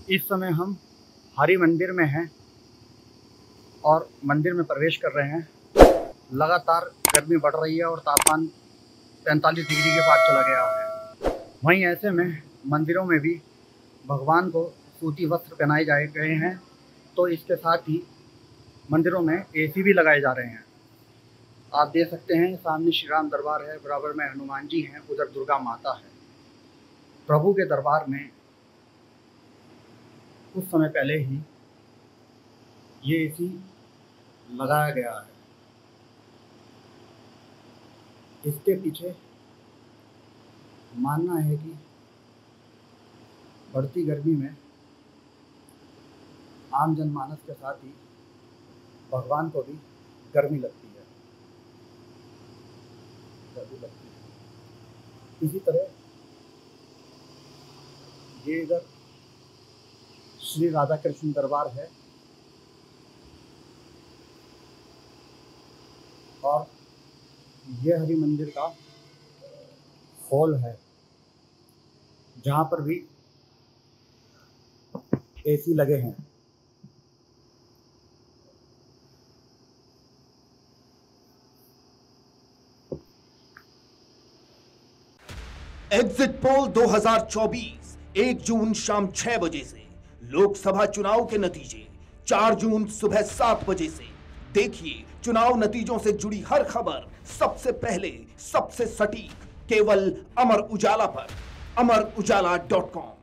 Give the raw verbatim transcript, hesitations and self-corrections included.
इस समय हम हरि मंदिर में हैं और मंदिर में प्रवेश कर रहे हैं। लगातार गर्मी बढ़ रही है और तापमान पैंतालीस डिग्री के पार चला गया है। वहीं ऐसे में मंदिरों में भी भगवान को सूती वस्त्र पहनाए जाए गए हैं, तो इसके साथ ही मंदिरों में एसी भी लगाए जा रहे हैं। आप देख सकते हैं सामने श्री राम दरबार है, बराबर में हनुमान जी हैं, उधर दुर्गा माता है। प्रभु के दरबार में कुछ समय पहले ही ये एसी लगाया गया है। इसके पीछे मानना है कि बढ़ती गर्मी में आम जनमानस के साथ ही भगवान को भी गर्मी लगती है गर्मी लगती है इसी तरह ये इधर श्री राधा कृष्ण दरबार है और यह हरि मंदिर का हॉल है, जहाँ पर भी एसी लगे हैं। एग्जिट पोल दो हज़ार चौबीस एक जून शाम छह बजे से, लोकसभा चुनाव के नतीजे चार जून सुबह सात बजे से। देखिए चुनाव नतीजों से जुड़ी हर खबर सबसे पहले, सबसे सटीक, केवल अमर उजाला पर, अमर उजाला डॉट कॉम।